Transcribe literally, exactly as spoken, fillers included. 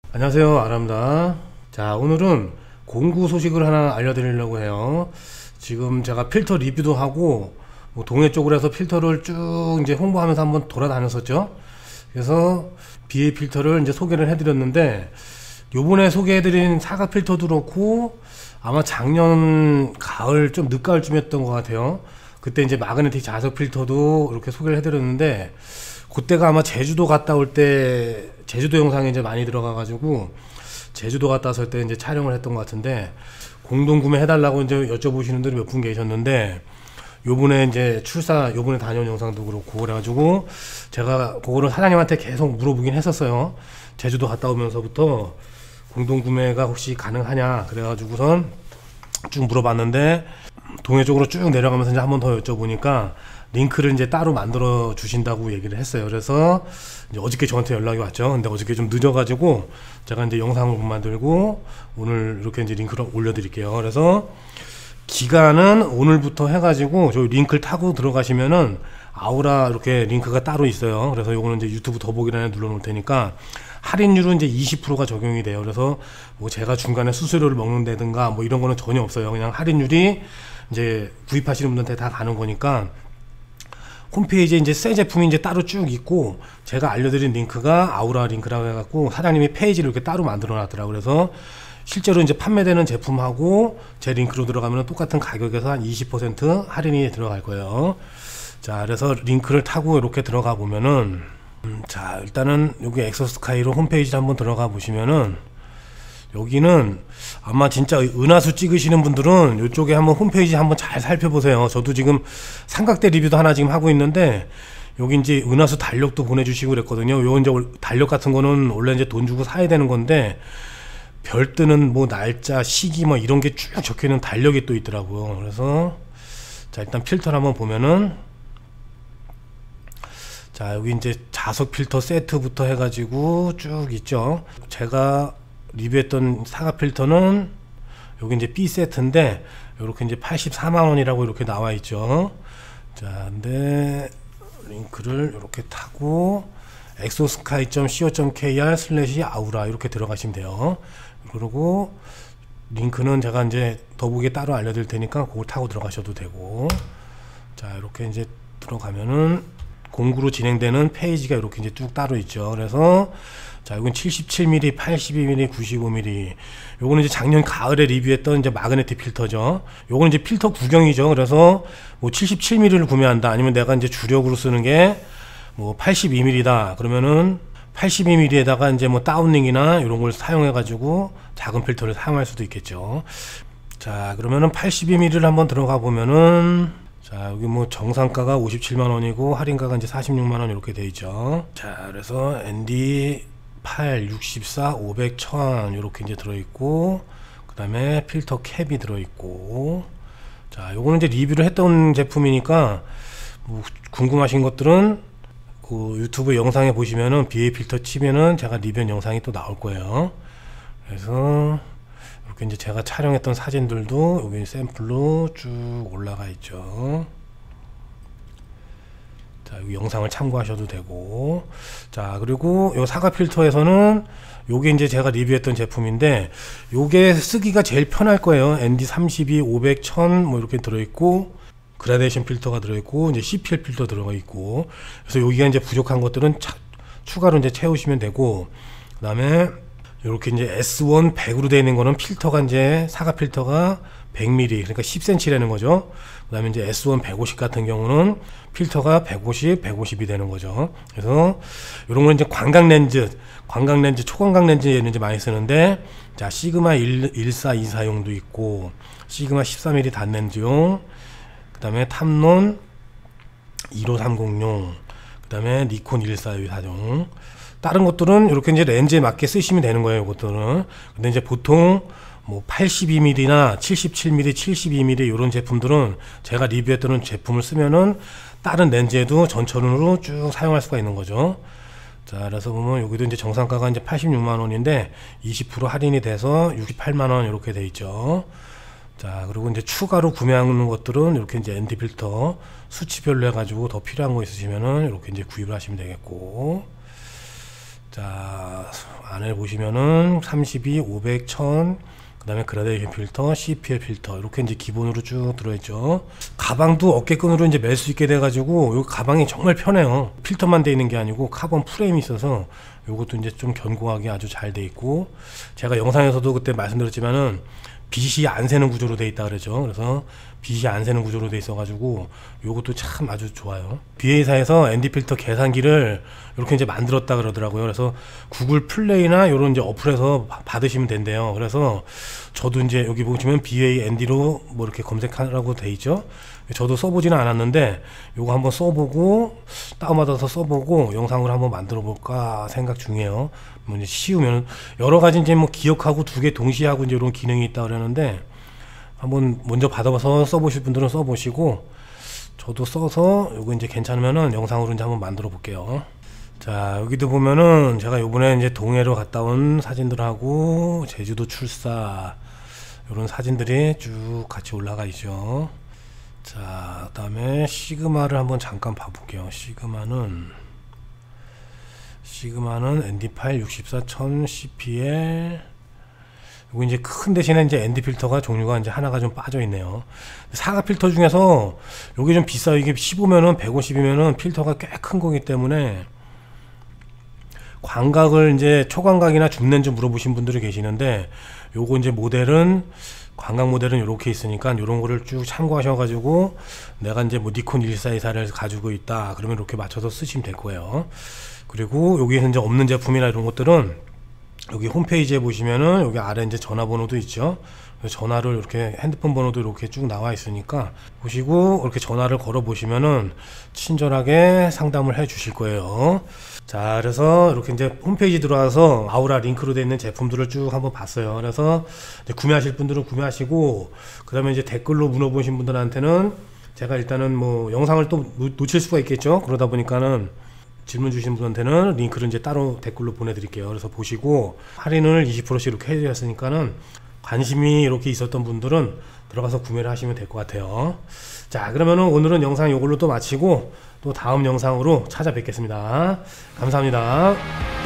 안녕하세요, 아람다. 자, 오늘은 공구 소식을 하나 알려드리려고 해요. 지금 제가 필터 리뷰도 하고 뭐 동해 쪽으로 해서 필터를 쭉 이제 홍보하면서 한번 돌아다녔었죠. 그래서 비에이 필터를 이제 소개를 해드렸는데, 요번에 소개해드린 사각 필터도 그렇고 아마 작년 가을 좀 늦가을쯤이었던 것 같아요. 그때 이제 마그네틱 자석 필터도 이렇게 소개를 해드렸는데, 그때가 아마 제주도 갔다 올 때 제주도 영상에 이제 많이 들어가 가지고 제주도 갔다 왔을 때 이제 촬영을 했던 것 같은데, 공동 구매 해달라고 이제 여쭤보시는 분들이 몇 분 계셨는데, 요번에 이제 출사 요번에 다녀온 영상도 그렇고 그래가지고 제가 그거를 사장님한테 계속 물어보긴 했었어요. 제주도 갔다 오면서부터 공동 구매가 혹시 가능하냐 그래가지고선 쭉 물어봤는데, 동해 쪽으로 쭉 내려가면서 이제 한 번 더 여쭤보니까 링크를 이제 따로 만들어 주신다고 얘기를 했어요. 그래서 이제 어저께 저한테 연락이 왔죠. 근데 어저께 좀 늦어가지고 제가 이제 영상을 못 만들고 오늘 이렇게 이제 링크를 올려드릴게요. 그래서 기간은 오늘부터 해가지고 저희 링크를 타고 들어가시면은 아우라 이렇게 링크가 따로 있어요. 그래서 요거는 이제 유튜브 더보기란에 눌러 놓을 테니까 할인율은 이제 이십 퍼센트가 적용이 돼요. 그래서 뭐 제가 중간에 수수료를 먹는다든가 뭐 이런 거는 전혀 없어요. 그냥 할인율이 이제 구입하시는 분한테 다 가는 거니까, 홈페이지에 이제 새 제품이 이제 따로 쭉 있고, 제가 알려드린 링크가 아우라 링크라고 해갖고 사장님이 페이지를 이렇게 따로 만들어 놨더라고요. 그래서 실제로 이제 판매되는 제품하고 제 링크로 들어가면 똑같은 가격에서 한 이십 퍼센트 할인이 들어갈 거예요. 자, 그래서 링크를 타고 이렇게 들어가 보면은, 음, 자, 일단은 여기 엑소스카이로 홈페이지 한번 들어가 보시면은, 여기는 아마 진짜 은하수 찍으시는 분들은 이쪽에 한번 홈페이지 한번 잘 살펴보세요. 저도 지금 삼각대 리뷰도 하나 지금 하고 있는데, 여기 이제 은하수 달력도 보내주시고 그랬거든요. 요 이제 달력 같은 거는 원래 이제 돈 주고 사야 되는 건데, 별 뜨는 뭐 날짜, 시기 뭐 이런 게 쭉 적혀 있는 달력이 또 있더라고요. 그래서 자, 일단 필터를 한번 보면은, 자, 여기 이제 자석 필터 세트부터 해가지고 쭉 있죠. 제가 리뷰했던 사각 필터는 여기 이제 B 세트인데, 이렇게 이제 팔십사만 원이라고 이렇게 나와 있죠. 자, 근데 링크를 이렇게 타고 엑소스카이 닷 씨오 닷 케이알 슬래시 아우라 이렇게 들어가시면 돼요. 그리고 링크는 제가 이제 더보기에 따로 알려드릴 테니까 그걸 타고 들어가셔도 되고, 자, 이렇게 이제 들어가면은 공구로 진행되는 페이지가 이렇게 이제 쭉 따로 있죠. 그래서 자, 이건 칠십칠 밀리미터, 팔십이 밀리미터, 구십오 밀리미터. 요거는 이제 작년 가을에 리뷰했던 이제 마그네틱 필터죠. 요거는 이제 필터 구경이죠. 그래서 뭐 칠십칠 밀리미터를 구매한다, 아니면 내가 이제 주력으로 쓰는 게 뭐 팔십이 밀리미터다 그러면은 팔십이 밀리미터에다가 이제 뭐 다운링이나 이런 걸 사용해 가지고 작은 필터를 사용할 수도 있겠죠. 자, 그러면은 팔십이 밀리미터를 한번 들어가 보면은, 자, 여기 뭐 정상가가 오십칠만 원이고 할인가가 이제 사십육만 원 이렇게 돼 있죠. 자, 그래서 엔디 팔, 육십사, 오백, 천 이렇게 이제 들어있고, 그 다음에 필터 캡이 들어있고, 자, 요거는 이제 리뷰를 했던 제품이니까 뭐 궁금하신 것들은 그 유튜브 영상에 보시면은 비에이 필터 치면은 제가 리뷰한 영상이 또 나올 거예요. 그래서 이렇게 이제 제가 촬영했던 사진들도 여기 샘플로 쭉 올라가 있죠. 자, 여기 영상을 참고하셔도 되고, 자, 그리고 요 사각 필터에서는 요게 이제 제가 리뷰했던 제품인데, 요게 쓰기가 제일 편할 거예요. 엔디 삼십이, 오백, 천 뭐 이렇게 들어있고, 그라데이션 필터가 들어있고, 이제 씨피엘 필터 들어가 있고, 그래서 여기가 이제 부족한 것들은 차, 추가로 이제 채우시면 되고, 그 다음에 이렇게 이제 에스 원 백으로 되어 있는 거는 필터가 이제 사각 필터가 백 밀리미터, 그러니까 십 센티미터라는 거죠. 그 다음에 이제 에스 원 백오십 같은 경우는 필터가 백오십, 백오십이 되는 거죠. 그래서 이런 건 이제 관광 렌즈, 관광 렌즈, 초광각 렌즈에는 이제 많이 쓰는데, 자, 시그마 일사이사용도 있고, 시그마 십사 밀리미터 단 렌즈용, 그 다음에 탐론 일오삼공용, 그 다음에 니콘 일사이사용. 다른 것들은 이렇게 이제 렌즈에 맞게 쓰시면 되는 거예요. 이것들은. 근데 이제 보통 뭐 팔십이 밀리미터나 칠십칠 밀리미터, 칠십이 밀리미터 이런 제품들은 제가 리뷰했던 제품을 쓰면은 다른 렌즈에도 전천으로 쭉 사용할 수가 있는 거죠. 자, 그래서 보면 여기도 이제 정상가가 이제 팔십육만 원인데 이십 퍼센트 할인이 돼서 육십팔만 원 이렇게 돼 있죠. 자, 그리고 이제 추가로 구매하는 것들은 이렇게 이제 엔디 필터 수치별로 해가지고 더 필요한 거 있으시면은 이렇게 이제 구입을 하시면 되겠고, 자, 안에 보시면은 삼십이, 오백, 천, 그 다음에 그라데이션 필터, 씨피엘 필터 이렇게 이제 기본으로 쭉 들어있죠. 가방도 어깨끈으로 이제 멜 수 있게 돼가지고 요 가방이 정말 편해요. 필터만 돼 있는 게 아니고 카본 프레임이 있어서 요것도 이제 좀 견고하게 아주 잘 돼 있고, 제가 영상에서도 그때 말씀드렸지만은 빛이 안 새는 구조로 돼 있다 그러죠. 그래서 빛이 안 새는 구조로 돼 있어 가지고 요것도 참 아주 좋아요. 비에이사에서 엔디 필터 계산기를 이렇게 이제 만들었다 그러더라고요. 그래서 구글 플레이나 요런 이제 어플에서 받으시면 된대요. 그래서 저도 이제 여기 보시면 비에이 엔디로 뭐 이렇게 검색하라고 돼 있죠. 저도 써보지는 않았는데 요거 한번 써보고 다운받아서 써보고 영상을 한번 만들어 볼까 생각 중이에요. 뭐 이제 쉬우면 여러 가지 이제 뭐 기억하고 두 개 동시에 하고 이제 이런 기능이 있다 그러는데 한번 먼저 받아봐서 써보실 분들은 써보시고, 저도 써서 요거 이제 괜찮으면은 영상으로 이제 한번 만들어 볼게요. 자, 여기도 보면은 제가 요번에 이제 동해로 갔다 온 사진들하고 제주도 출사 요런 사진들이 쭉 같이 올라가 있죠. 자, 그 다음에 시그마를 한번 잠깐 봐볼게요. 시그마는 시그마는 엔디 파일 육십사, 천, 씨피엘 요거 이제 큰 대신에 이제 엔디 필터가 종류가 이제 하나가 좀 빠져 있네요. 사각 필터 중에서 요게 좀 비싸요. 이게 십오면은 백오십이면은 필터가 꽤 큰 거기 때문에 광각을 이제 초광각이나 줌렌즈 물어보신 분들이 계시는데 요거 이제 모델은 광각 모델은 이렇게 있으니까 요런 거를 쭉 참고하셔 가지고 내가 이제 뭐 니콘 일사이사를 가지고 있다 그러면 이렇게 맞춰서 쓰시면 될 거예요. 그리고 여기에서 이제 없는 제품이나 이런 것들은 여기 홈페이지에 보시면은 여기 아래 이제 전화번호도 있죠. 전화를 이렇게 핸드폰 번호도 이렇게 쭉 나와 있으니까 보시고 이렇게 전화를 걸어 보시면은 친절하게 상담을 해 주실 거예요. 자, 그래서 이렇게 이제 홈페이지 들어와서 아우라 링크로 되어 있는 제품들을 쭉 한번 봤어요. 그래서 이제 구매하실 분들은 구매하시고, 그 다음에 이제 댓글로 물어보신 분들한테는 제가 일단은 뭐 영상을 또 놓칠 수가 있겠죠. 그러다 보니까는 질문 주신 분한테는 링크를 이제 따로 댓글로 보내드릴게요. 그래서 보시고 할인을 이십 퍼센트씩 이렇게 해드렸으니까는 관심이 이렇게 있었던 분들은 들어가서 구매를 하시면 될 것 같아요. 자, 그러면은 오늘은 영상 이걸로 또 마치고 또 다음 영상으로 찾아뵙겠습니다. 감사합니다.